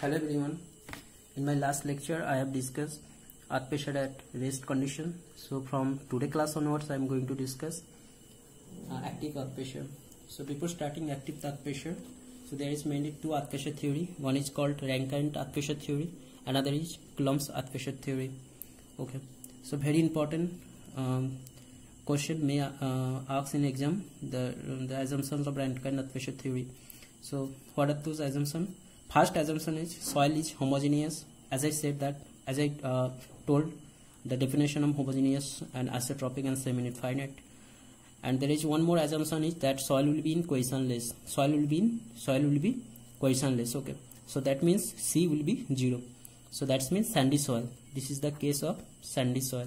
Hello everyone. In my last lecture I have discussed earth pressure at rest condition. So from today class onwards I am going to discuss active earth pressure. So before starting active earth pressure, so there is mainly two earth pressure theory. One is called Rankine earth pressure theory, another is Coulomb's earth pressure theory. Okay. So very important question may ask in exam the assumptions of Rankine earth pressure theory. So what are those assumptions? First assumption is soil is homogeneous. As I said that, as I told the definition of homogeneous and isotropic and semi-infinite. And there is one more assumption is that soil will be in cohesionless. Soil will be cohesionless. Okay. So that means C will be 0. So that means sandy soil. This is the case of sandy soil.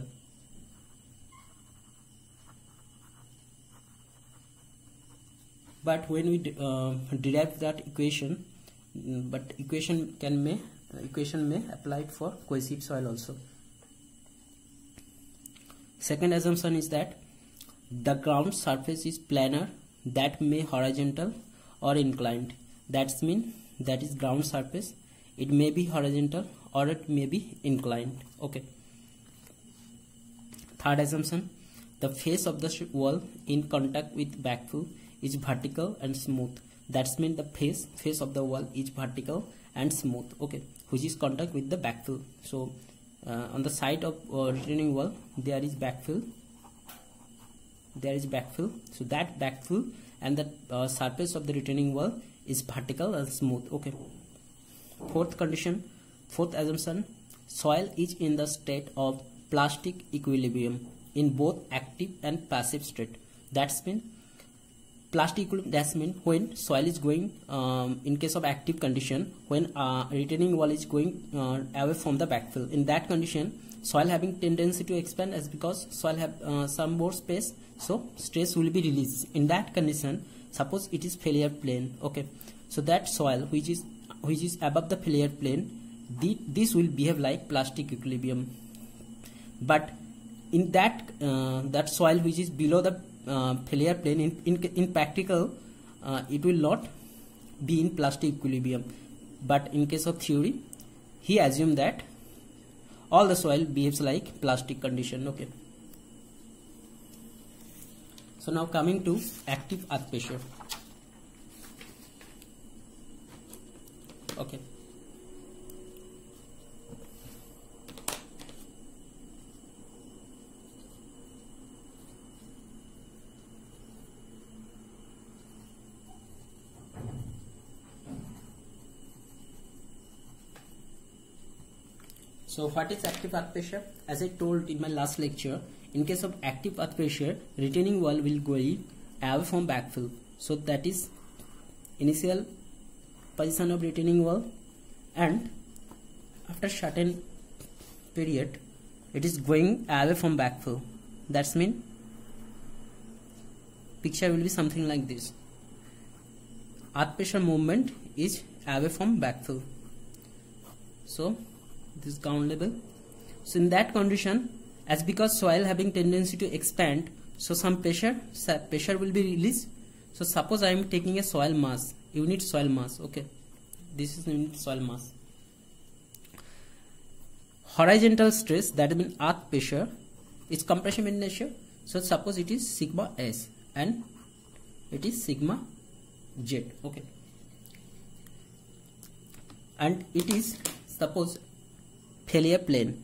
But when we derive that equation, but equation may apply for cohesive soil also. Second assumption is that the ground surface is planar, that may horizontal or inclined. That means that is ground surface. It may be horizontal or it may be inclined. Okay. Third assumption, the face of the wall in contact with backfill is vertical and smooth. That means the face of the wall is vertical and smooth. Okay, which is contact with the backfill. So on the side of retaining wall there is backfill. So that backfill and the surface of the retaining wall is vertical and smooth. Okay. Fourth assumption, soil is in the state of plastic equilibrium in both active and passive state. That means plastic equilibrium, that means when soil is going in case of active condition, when retaining wall is going away from the backfill. In that condition, soil having tendency to expand as because soil have some more space, so stress will be released. In that condition, suppose it is failure plane. Okay, so that soil which is above the failure plane, this will behave like plastic equilibrium. But in that that soil which is below the failure plane, in practical it will not be in plastic equilibrium, but in case of theory he assumed that all the soil behaves like plastic condition. Okay. So now coming to active earth pressure. Okay. So what is active earth pressure? As I told in my last lecture, in case of active earth pressure, retaining wall will go away from backfill. So that is initial position of retaining wall, and after certain period it is going away from backfill. That's mean picture will be something like this. Earth pressure movement is away from backfill. So this ground level. So in that condition, as because soil having tendency to expand, so some pressure will be released. So suppose I am taking a soil mass, unit soil mass. Okay, this is unit soil mass. Horizontal stress, that means earth pressure, is compressive in nature. So suppose it is sigma s and it is sigma z. Okay, and it is suppose failure plane.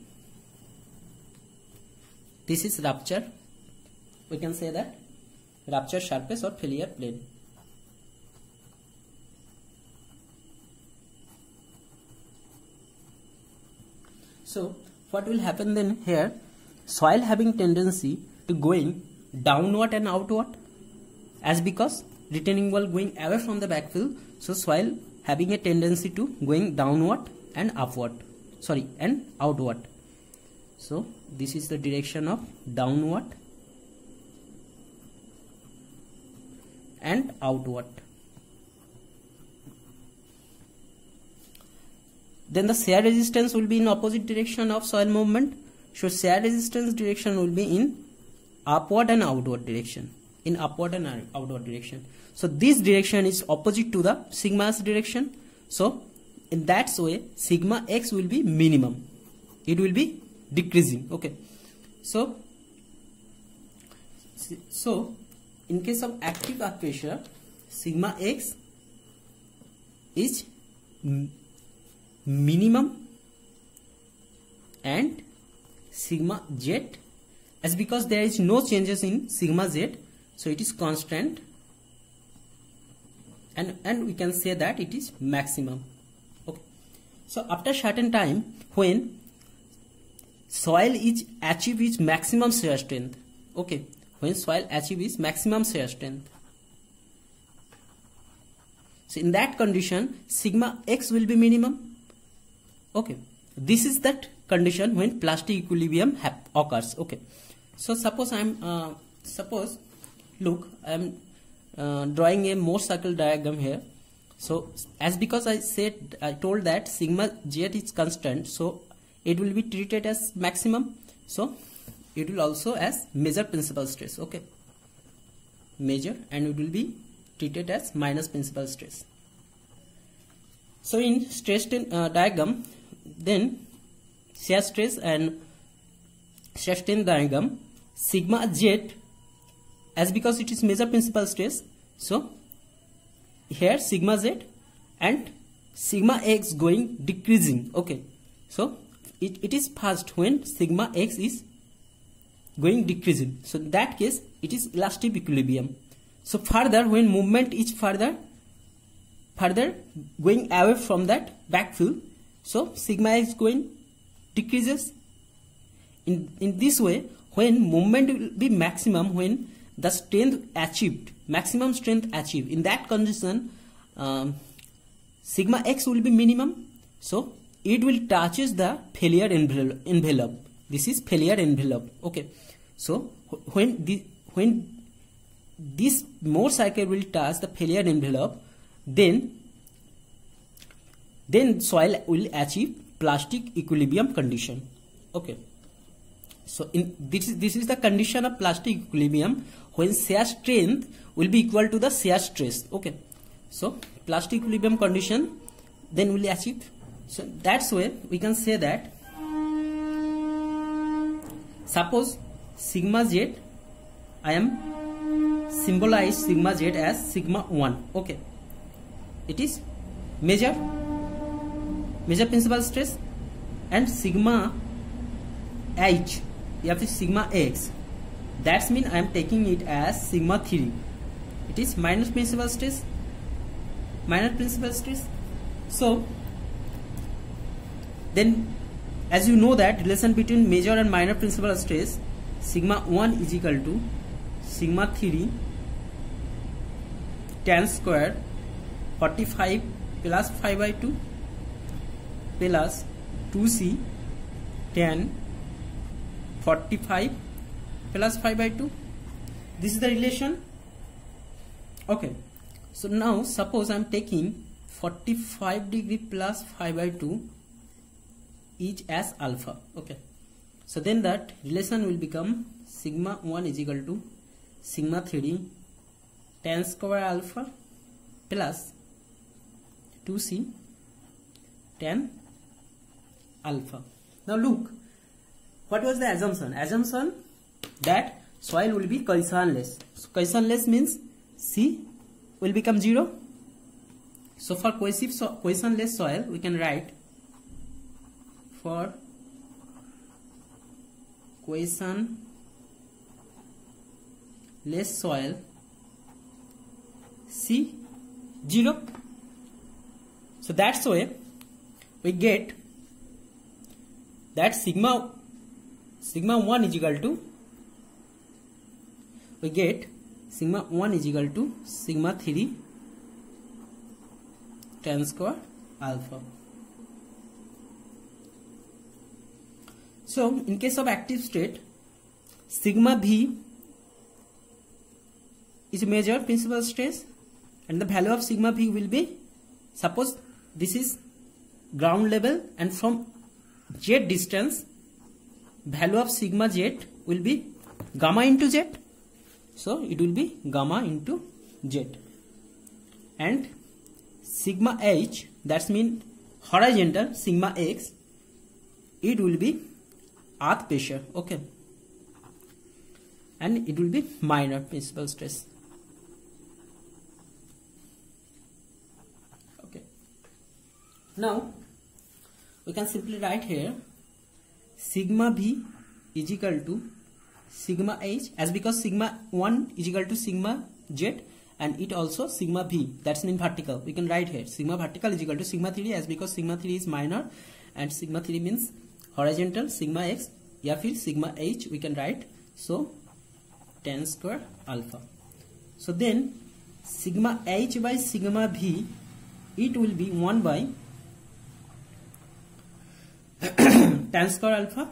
This is rupture. We can say that rupture surface or failure plane. So what will happen then here? Soil having tendency to going downward and outward, as because retaining wall going away from the backfill, so soil having a tendency to going downward and upward. And outward. So this is the direction of downward and outward. Then the shear resistance will be in opposite direction of soil movement. So shear resistance direction will be in upward and outward direction. So this direction is opposite to the sigma s direction. So in that way sigma x will be minimum. It will be decreasing. Okay, so in case of active earth pressure, sigma x is minimum and sigma z, as because there is no changes in sigma z, so it is constant, and we can say that it is maximum. Okay, so after certain time, when soil is achieve its maximum shear strength, okay, when soil achieve its maximum shear strength, so in that condition sigma x will be minimum. Okay, this is that condition when plastic equilibrium occurs. Okay, so suppose look, I am drawing a Mohr circle diagram here. So as because I told that sigma z is constant, so it will be treated as maximum, so it will also as major principal stress. Okay, major, and it will be treated as minus principal stress. So in stress diagram, then shear stress and shear strain diagram, sigma z, as because it is major principal stress, so here sigma z and sigma x going decreasing. Okay, so it is first when sigma x is going decreasing, so in that case it is elastic equilibrium. So further, when movement is further going away from that backfill, so sigma x going decreases. In this way, when movement will be maximum, when the strength achieved, maximum strength achieved, in that condition sigma x will be minimum, so it will touches the failure envelope. This is failure envelope. Okay, so when this Mohr cycle will touch the failure envelope, then soil will achieve plastic equilibrium condition. Okay, so this is the condition of plastic equilibrium when shear strength will be equal to the shear stress. Okay, so plastic equilibrium condition then will achieve. So that's why we can say that, suppose sigma z, I am symbolize sigma z as sigma 1. Okay, it is major principal stress, and sigma h, you have to sigma x, that's mean I am taking it as sigma 3. It is minor principal stress. So then, as you know that relation between major and minor principal stress, sigma 1 is equal to sigma 3 tan square 45 plus 5 by 2 plus 2c tan 45 plus 5 by 2. This is the relation. Okay, so now suppose I am taking 45 degree plus 5 by 2 each as alpha. Okay, so then that relation will become sigma 1 is equal to sigma 3 tan square alpha plus 2c tan alpha. Now look, what was the assumption? Assumption that soil will be cohesionless. So cohesionless means C will become 0. So for cohesionless soil, we can write, for cohesionless soil, C 0. So that's why we get that sigma 1 is equal to, we get sigma 1 is equal to sigma 3 tan square alpha. So in case of active state, sigma V is major principal stress, and the value of sigma V will be, suppose this is ground level, and from z distance value of sigma z will be gamma into z, so it will be gamma into z, and sigma h, that's mean horizontal sigma x, it will be earth pressure, okay, and it will be minor principal stress. Okay, now we can simply write here sigma v is equal to sigma h, as because sigma 1 is equal to sigma z and it also sigma v, that's mean vertical. We can write here sigma vertical is equal to sigma 3, as because sigma 3 is minor and sigma 3 means horizontal sigma x, या फिर sigma h we can write, so tan square alpha. So then sigma h by sigma v, it will be 1 by tan square alpha.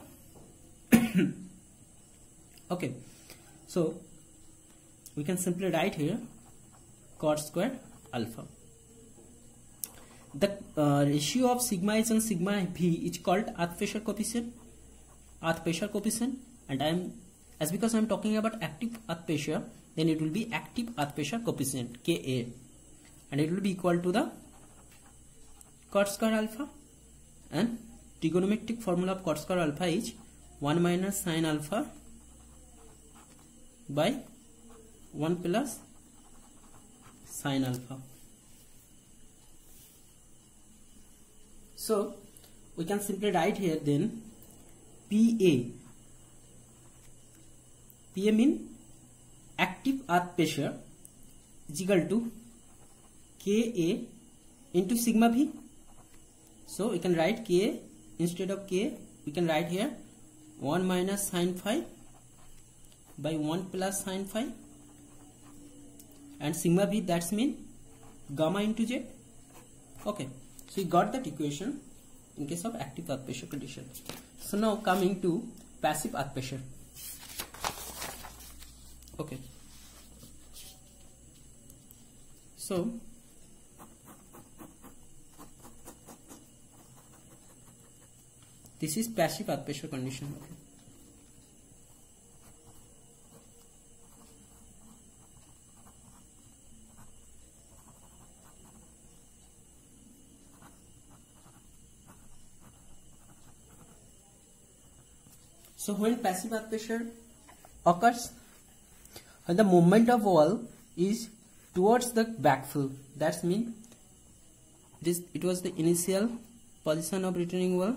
Okay, so we can simply write here cot square alpha. The ratio of sigma h and sigma v is called earth pressure coefficient. And as because I am talking about active earth pressure, then it will be active earth pressure coefficient Ka, and it will be equal to the cot square alpha, and trigonometric formula of cot square alpha is 1 minus sin alpha by 1 plus sin alpha. So we can simply write here then PA mean active earth pressure is equal to Ka into sigma v. So we can write Ka, instead of K we can write here 1 minus sin phi by 1 plus sin phi, and sigma v, that's mean gamma into z. Okay, so we got that equation in case of active earth pressure condition. So now coming to passive earth pressure. Okay, so this is passive earth pressure condition. Okay. So when passive earth pressure occurs, when the movement of wall is towards the backfill, that means it was the initial position of retaining wall,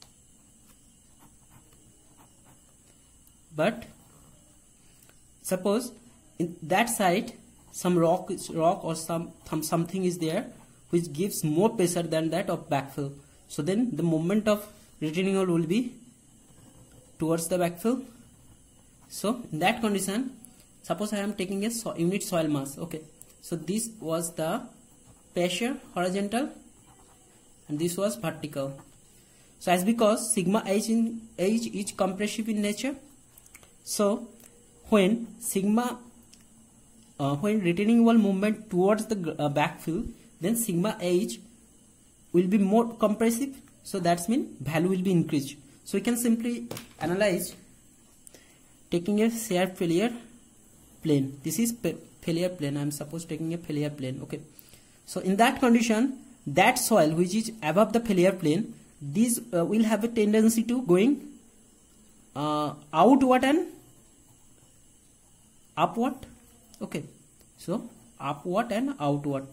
but suppose in that side some rock or something is there which gives more pressure than that of backfill, so then the movement of retaining wall will be towards the backfill. So in that condition, suppose I am taking a unit soil mass. Okay, so this was the pressure horizontal and this was vertical. So as because sigma h is compressive in nature, so when when retaining wall movement towards the backfill, then sigma h will be more compressive, so that's mean value will be increased. So we can simply analyze taking a shear failure plane. This is failure plane. I am suppose taking a failure plane. Okay, so in that condition, that soil which is above the failure plane, this will have a tendency to going outward and upward. Okay, so upward and outward.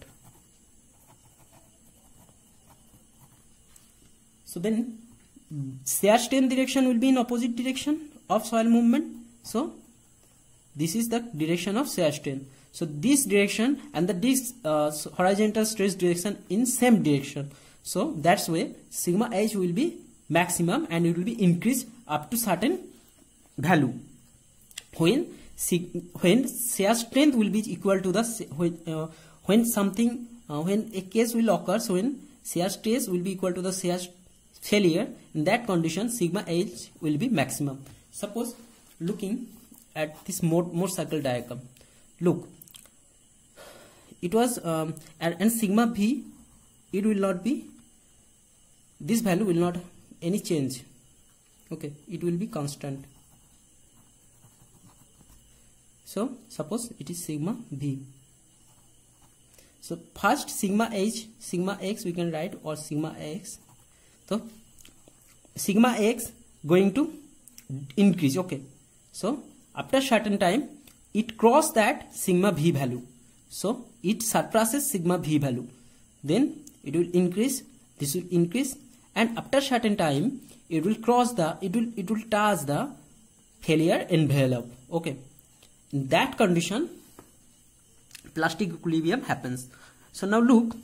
So then shear strain direction will be in opposite direction of soil movement. So this is the direction of shear strain. So this direction and this horizontal stress direction in same direction. So that's why sigma h will be maximum and it will be increased up to certain value. When shear strength will be equal to the when a case will occur, so when shear stress will be equal to the shear failure, in that condition sigma h will be maximum. Suppose looking at this Mohr circle diagram, look, it was and sigma v, it will not be, this value will not any change. Okay, it will be constant. So suppose it is sigma v. So first sigma h, sigma x we can write, or sigma x. So sigma x going to increase. Okay, so after certain time it cross that sigma v value, so it surpasses sigma v value, then it will increase, this will increase, and after certain time it will cross the, it will touch the failure envelope. Okay, in that condition plastic equilibrium happens. So now look,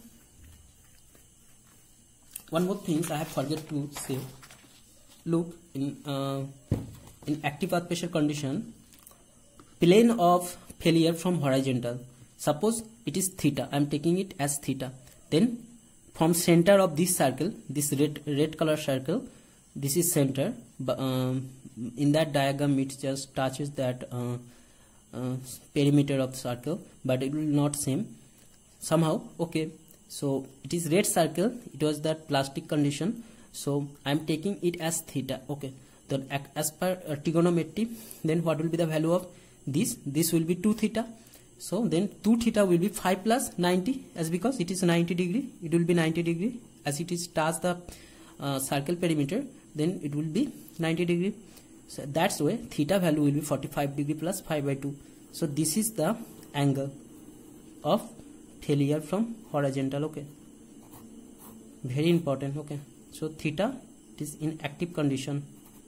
one more thing I have forget to say. Look, in active earth pressure condition, plane of failure from horizontal, suppose it is theta, I am taking it as theta, then from center of this circle, this red color circle, this is center, in that diagram it just touches that perimeter of the circle, but it will not same somehow. Okay, so it is red circle, it was that plastic condition, so I am taking it as theta. Okay, then as per trigonometry, then what will be the value of this? This will be 2 theta. So then 2 theta will be 5 plus 90, as because it is 90 degree, it will be 90 degree, as it is touch the circle perimeter, then it will be 90 degree. So that's why theta value will be 45 degree plus 5 by 2. So this is the angle of failure from horizontal. Okay, very important. Okay, so theta, it is in active condition.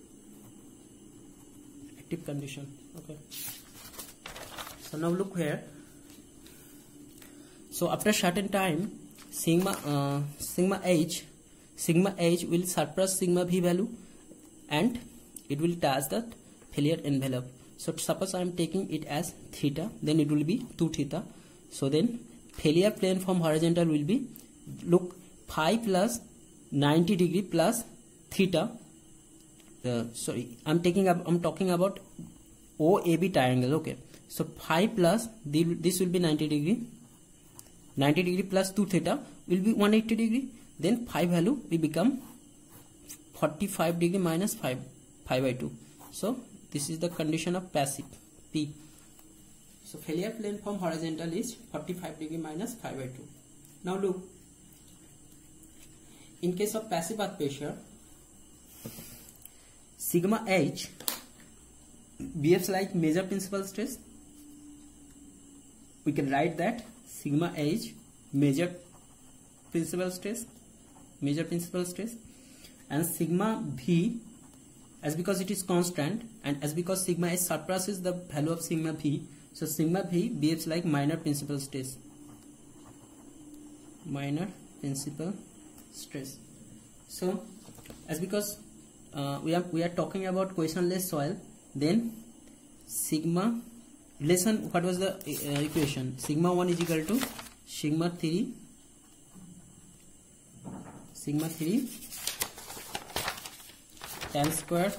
Active condition. Okay, so now look here. So after certain time, sigma h will surpass sigma v value, and it will touch the failure envelope. So suppose I am taking it as theta, then it will be 2 theta. So then failure plane from horizontal will be, look, 5 plus 90 degree plus theta. Sorry, I'm talking about OAB triangle. Okay, so 5 plus this will be 90 degree. 90 degree plus 2 theta will be 180 degree. Then 5 value will become 45 degree minus 5 by 2. So this is the condition of passive P. So failure plane from horizontal is 45 degree minus 5 by 2. Now look, in case of passive earth pressure, sigma h behaves like major principal stress. We can write that sigma h major principal stress, and sigma v, as because it is constant and as because sigma h surpasses the value of sigma v, so sigma v behaves like minor principal stress. So as because we are talking about questionless soil, then sigma relation, what was the equation? Sigma 1 is equal to sigma 3 tan square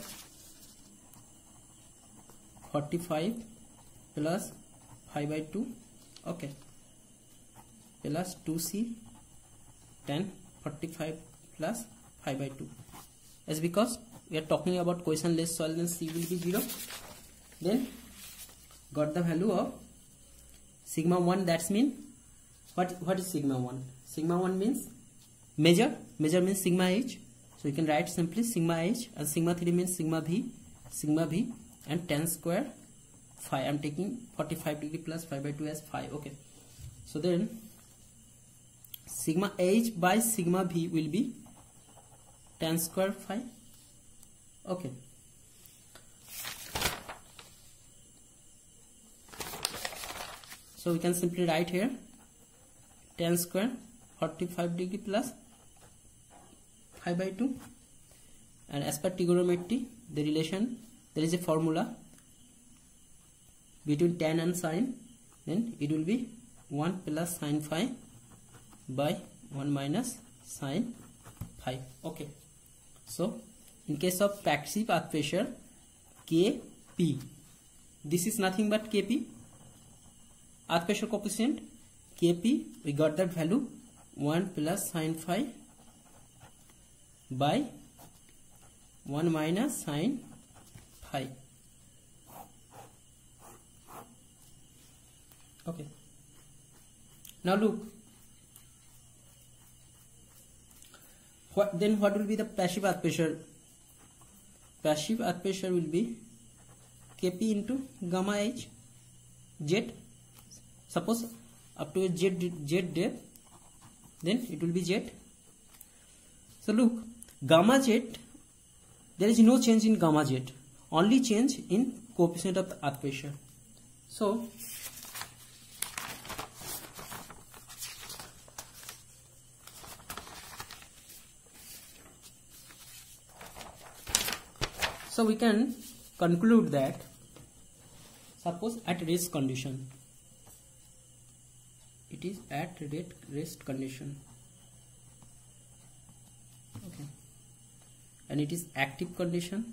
45 plus 5 by 2, okay, plus 2c tan 45 plus 5 by 2. As because we are talking about questionless soil, then c will be 0. Then got the value of sigma 1. That's mean what is sigma 1? Sigma 1 means measure means sigma h, so you can write simply sigma h, and sigma 3 means sigma v, and tan square 5. I'm taking 45 degree plus 5 by 2 as 5. Okay, so then sigma h by sigma v will be tan square 5. Okay, so we can simply write here tan square 45 degree plus 5 by 2, and as per trigonometry, the relation, there is a formula between tan and sine, then it will be 1 plus sine phi by 1 minus sine phi. Okay, so in case of passive earth pressure, Kp, this is nothing but Kp, earth pressure coefficient Kp, we got that value 1 plus sine phi by 1 minus sine phi. Okay, now look, Then what will be the passive earth pressure? Passive earth pressure will be Kp into gamma h z. Suppose up to a z depth, then it will be z. So look, gamma z, there is no change in gamma z, only change in coefficient of the earth pressure. So we can conclude that suppose at rest condition, it is at rest condition, okay, and it is active condition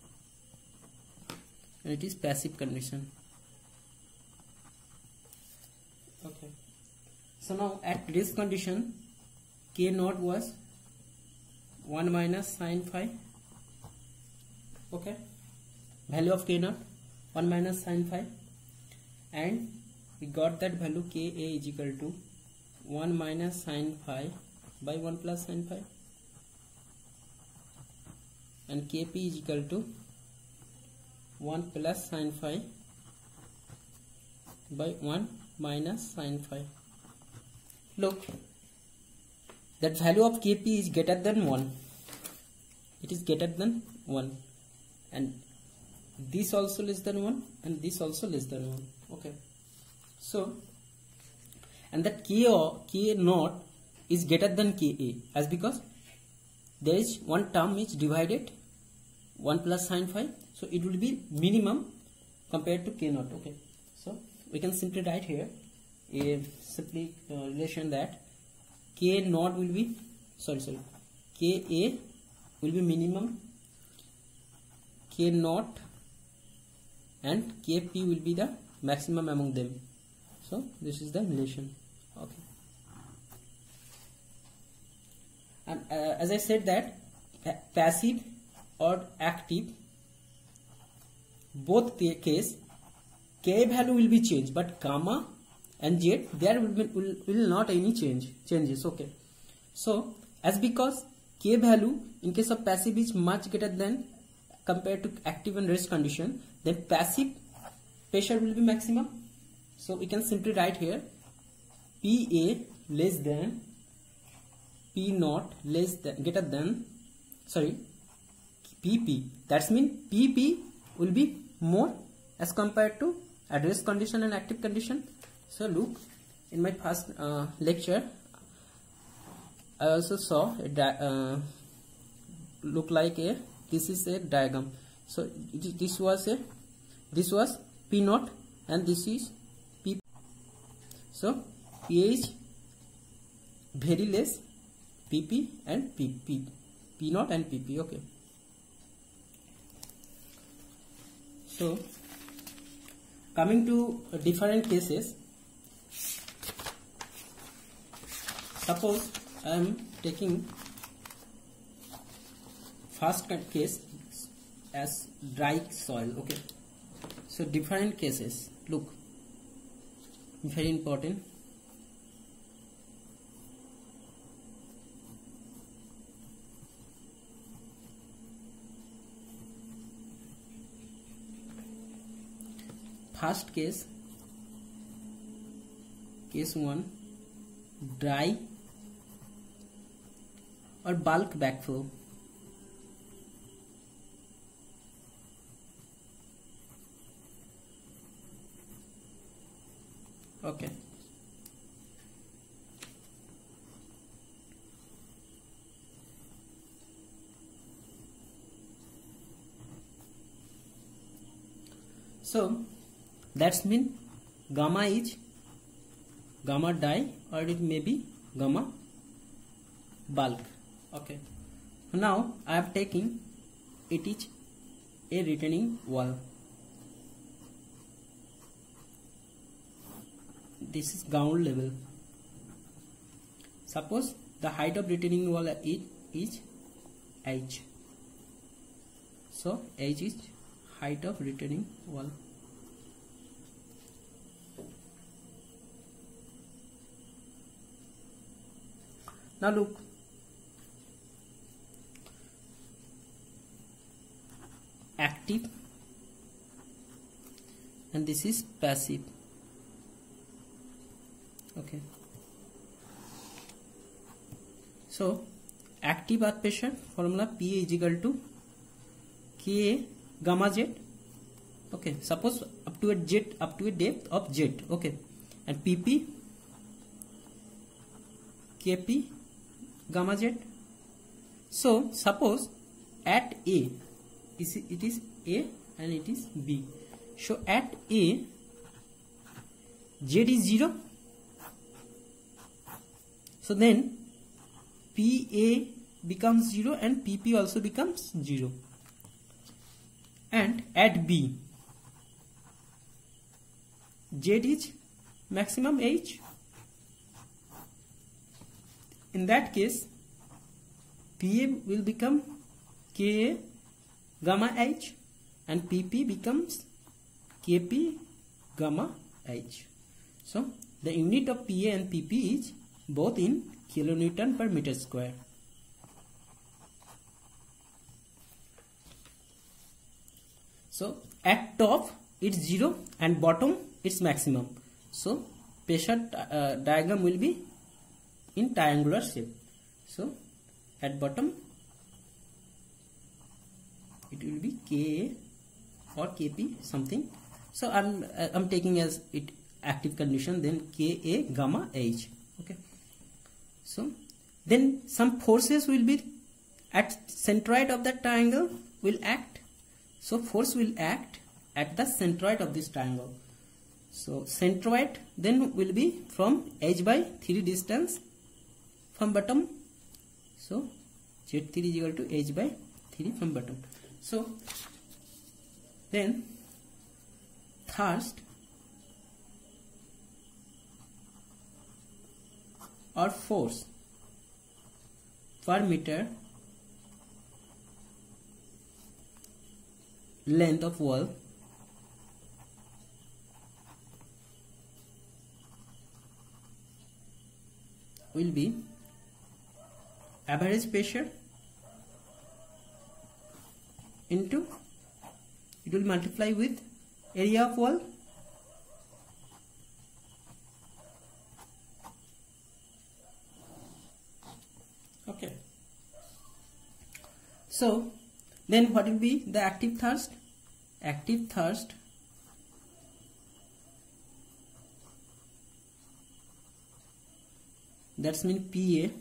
and it is passive condition, okay. So now at rest condition, K naught was 1 minus sin phi, okay, value of K naught 1 minus sin phi, and we got that value Ka is equal to 1 minus sin phi by 1 plus sin phi, and Kp is equal to 1 plus sin phi by 1 minus sin phi. Look, that value of Kp is greater than 1. It is greater than 1. And this also less than 1 and this also less than 1, okay. So, and that K naught is greater than Ka, as because there is one term which divided 1 plus sin phi, so it will be minimum compared to K naught, okay. So we can simply write here a relation that K naught will be Ka will be minimum, K naught and Kp will be the maximum among them. So this is the relation, okay. And as I said that passive or active, both case K value will be changed, but gamma and Z there will not any changes, okay. So as because K value in case of passive is much greater than compared to active and rest condition, then passive pressure will be maximum. So we can simply write here Pa less than P naught less than greater than Pp. That means Pp will be more as compared to at rest condition and active condition. So look, in my first lecture I also saw a look like a, this is a diagram. So this was P naught and this is P. So Pa is very less Pp and P naught and Pp, okay. So coming to different cases, suppose I am taking first case as dry soil, okay. So different cases, look, very important. First case 1, dry or bulk backflow. Okay. So that's mean gamma is gamma dye or it may be gamma bulk, okay. Now I am taking it is a retaining wall. This is ground level. Suppose the height of retaining wall is h. So h is height of retaining wall. Now look, active and this is passive. Okay, so active earth pressure formula Pa is equal to Ka gamma z. Okay, suppose up to a depth of z. Okay, and Pp Kp gamma z. So suppose at A, it is A and it is B. So at A, Z is 0. So then Pa becomes 0 and Pp also becomes 0. And at B, Z is maximum H. In that case, Pa will become Ka gamma H and Pp becomes Kp gamma H. So the unit of Pa and Pp is both in kilonewton per meter square. So at top it's 0 and bottom it's maximum. So pressure diagram will be in triangular shape. So at bottom it will be Ka or Kp something. So I'm taking as it active condition, then Ka gamma H. Okay, so then some forces will be at centroid of that triangle will act. So force will act at the centroid of this triangle. So centroid then will be from h by 3 distance from bottom. So Z3 is equal to h by 3 from bottom. So then thrust or force per meter length of wall will be average pressure into, it will multiply with area of wall okay. So then what will be the active thrust? Active thrust that's mean Pa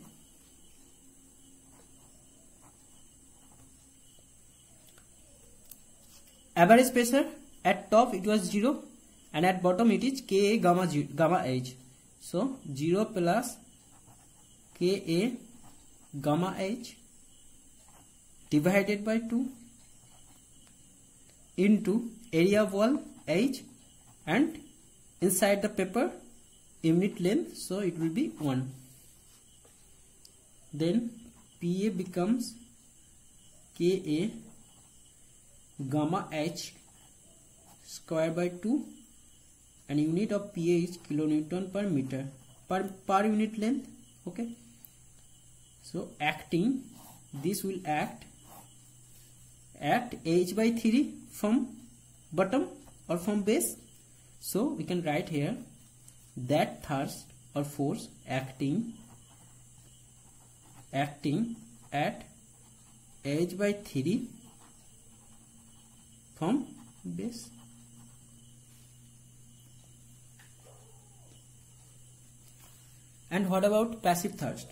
average pressure at top it was 0 and at bottom it is Ka gamma H. So 0 plus Ka gamma H divided by 2 into area of wall H and inside the paper unit length, so it will be 1. Then Pa becomes Ka gamma H square by 2 and unit of Pa is kilonewton per meter per unit length. Okay, so acting, this will act at h by 3 from bottom or from base. So we can write here that thrust or force acting at h by 3 from base. And what about passive thrust?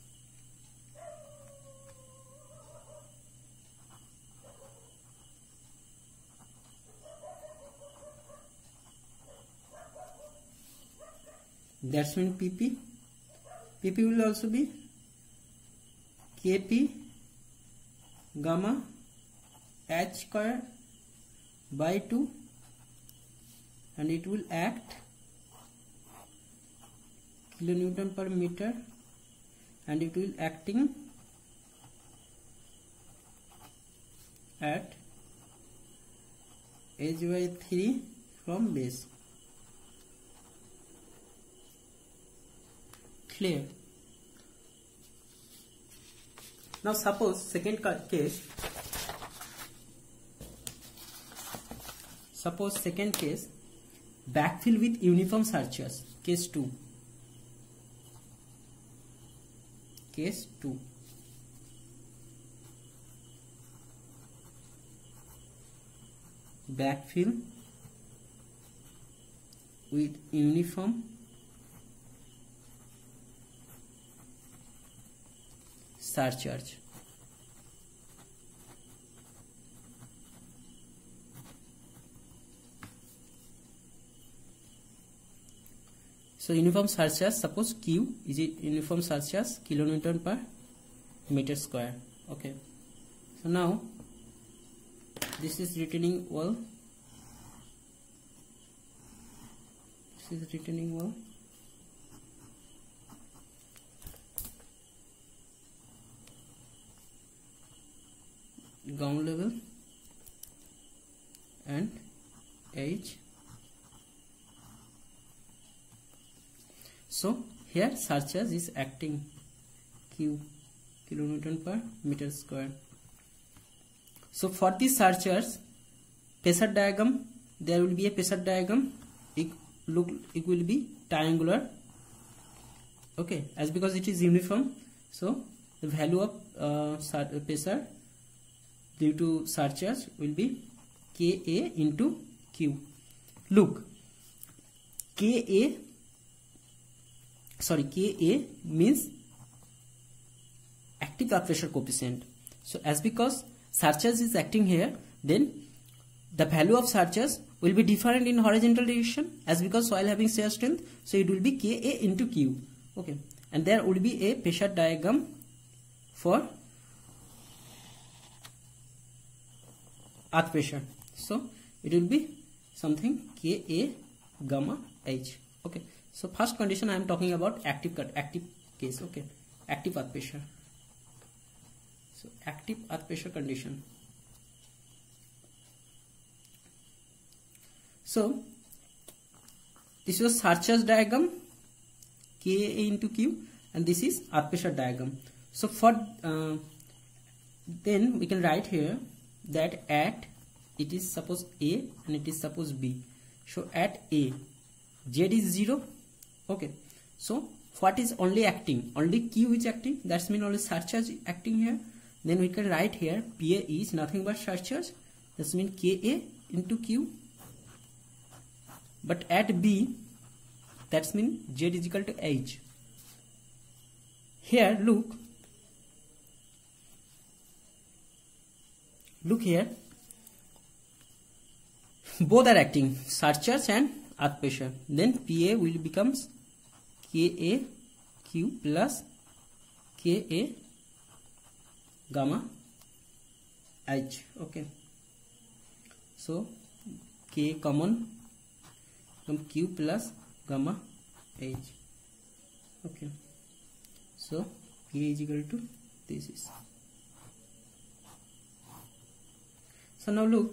That's mean Pp will also be Kp gamma H square by 2 and it will act kilonewton per meter and it will acting at h by 3 from base. Clear? Now suppose second case, suppose second case, backfill with uniform surcharge, case 2. Case 2. Backfill with uniform surcharge. So uniform surcharge, suppose Q is it uniform surcharge kilonewton per meter square. Okay. So now this is retaining wall. This is retaining wall. Ground level and H. So here surcharge is acting Q kilonewton per meter square. So for this surcharge pressure diagram, there will be a pressure diagram. It will be triangular. Okay, as because it is uniform, so the value of pressure due to surcharge will be Ka into Q. Look, Ka means active earth pressure coefficient. So as because surcharge is acting here, then the value of surcharge will be different in horizontal direction, as because soil having shear strength, so it will be Ka into Q. Okay, and there will be a pressure diagram for earth pressure. So it will be something Ka gamma H. Okay. So first condition I am talking about active case. Okay, active earth pressure. So active earth pressure condition. So this was surcharge diagram, Ka into Q, and this is earth pressure diagram. So for then we can write here that at it is suppose A and it is suppose B. So at A, Z is 0. Okay, so what is only acting? Only Q is acting. That's mean only surcharge acting here. Then we can write here PA is nothing but surcharge. That's mean Ka into Q. But at B, that's mean Z is equal to H. Here, look here. Both are acting, surcharge and earth pressure. Then PA will becomes Ka Q plus Ka gamma H. Okay. So K common from Q plus gamma H. Okay. So K is equal to this is. So now look,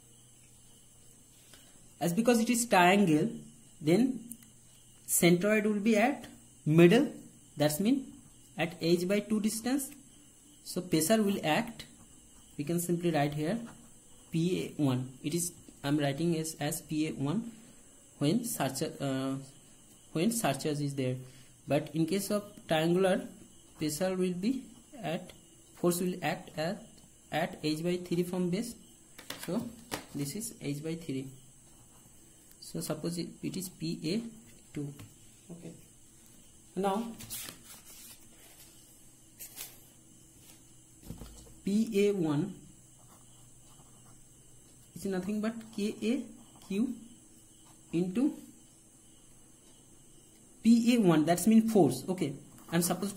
as because it is triangle, then centroid will be at middle, that's mean at H by 2 distance. So pressure will act, we can simply write here PA1. It is, I am writing as PA1 when surcharge is there. But in case of triangular, pressure will be at, force will act at H by 3 from base. So this is H by 3. So suppose it is PA2. Okay. Now PA1 is nothing but KAQ into PA1. That's mean force. Okay. And suppose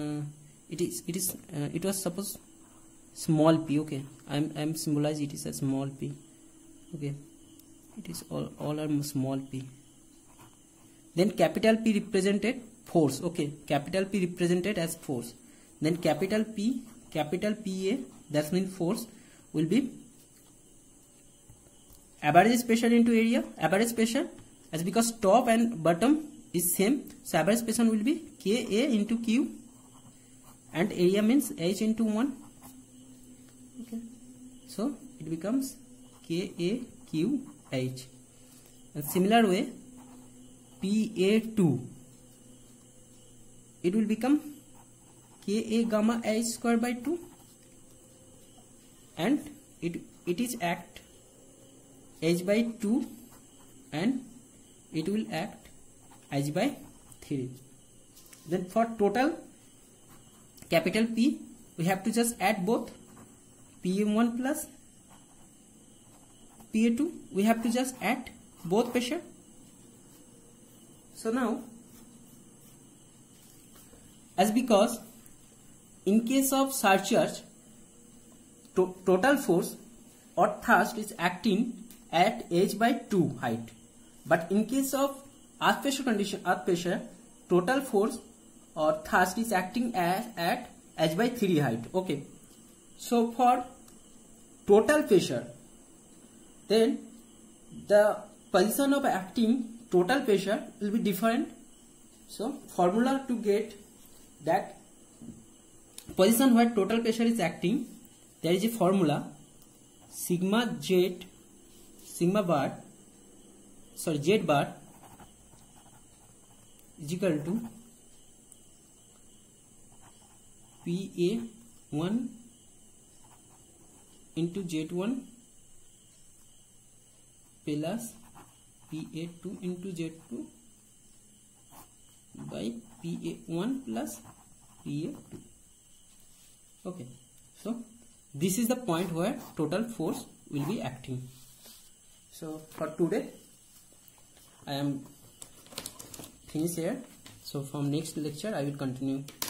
it was suppose small p. Okay. I'm symbolize it is a small p. Okay. It is all are small p. Then capital P represented force. Okay, capital P represented as force. Then capital P, capital PA, that means force, will be average pressure into area. Average pressure, as because top and bottom is same, so average pressure will be Ka into Q, and area means H into 1. Okay, so it becomes Ka QH. And similar way, PA2, it will become Ka gamma H square by 2, and it is act H by 2 and it will act H by 3. Then for total capital P, we have to just add both PM1 plus PA2. We have to just add both pressure. So now, as because in case of surcharge, total force or thrust is acting at H by 2 height, but in case of earth pressure condition, total force or thrust is acting at H by 3 height. Okay, so for total pressure, then the position of acting total pressure will be different. So formula to get that position where total pressure is acting, there is a formula Z bar is equal to PA1 into Z1 plus PA2 into Z2 by PA1 plus PA2. Okay, so this is the point where total force will be acting. So for today I am finished here. So from next lecture I will continue